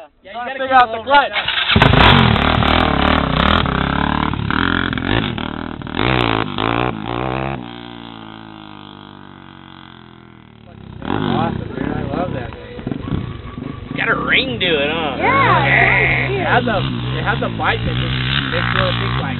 Yeah, trying to figure out the clutch. Awesome, man. I love that thing. Got a ring to it, huh? Yeah. It has a bite that just makes little things like